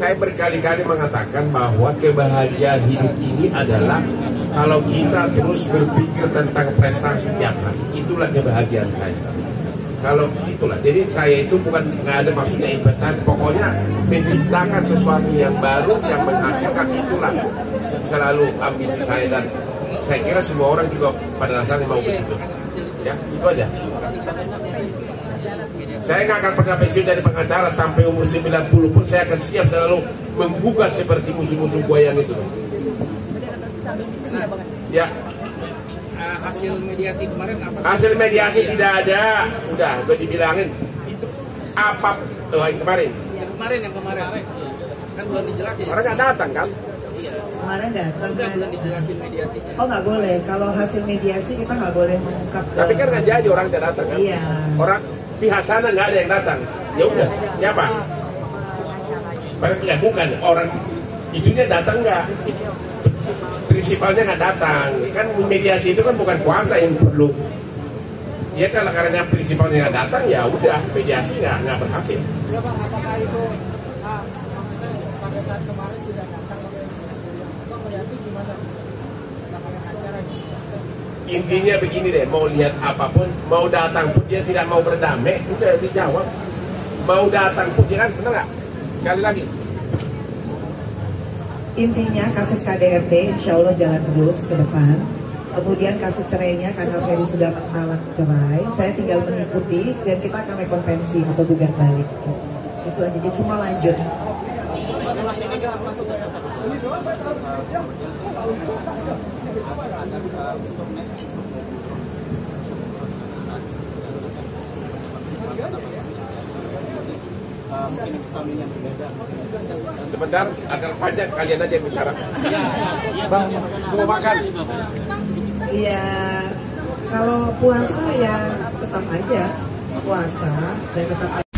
Saya berkali-kali mengatakan bahwa kebahagiaan hidup ini adalah kalau kita terus berpikir tentang prestasi tiap hari. Itulah kebahagiaan saya. Kalau itulah, jadi saya itu bukan nggak ada maksudnya investasi, pokoknya menciptakan sesuatu yang baru yang menghasilkan, itulah selalu ambisi saya, dan saya kira semua orang juga pada dasarnya mau begitu. Ya, itu aja. Saya nggak akan pernah pensiun dari pengacara sampai umur 90 pun saya akan siap selalu menggugat seperti musuh-musuh buaya itu. Ya. Hasil mediasi kemarin apa? Hasil mediasi tidak ada, udah gue dibilangin apa yang kemarin? Yang kemarin kan belum dijelasin. Orang nggak datang kan? Iya. Kemarin datang. Enggak, belum dijelasin mediasinya. Oh nggak boleh, kalau hasil mediasi kita nggak boleh mengungkap. Tapi kan nggak jadi orang tidak datang kan? Iya. Orang pihak sana nggak ada yang datang. Ya udah, siapa? Ya bukan orang itunya datang nggak? Prinsipalnya nggak datang. Kan mediasi itu kan bukan kuasa yang perlu. Ya kalau karena prinsipalnya nggak datang, ya udah mediasi nggak berhasil. Ya Bang, apakah itu pada saat kemarin tidak datang Bang melihatnya gimana? Acara Intinya begini deh, mau lihat apapun, mau datang pun dia tidak mau berdamai, udah dijawab. Mau datang pun dia kan, benar nggak? Sekali lagi. Intinya kasus KDRT insya Allah jalan terus ke depan. Kemudian kasus cerainya karena Ferry sudah menolak cerai, saya tinggal mengikuti dan kita akan rekonvensi atau gugat balik. Itu aja, jadi semua lanjut. Sebentar, agar panjang kalian aja yang bicara. Bang, mau makan? Iya, kalau puasa ya tetap aja puasa dan tetap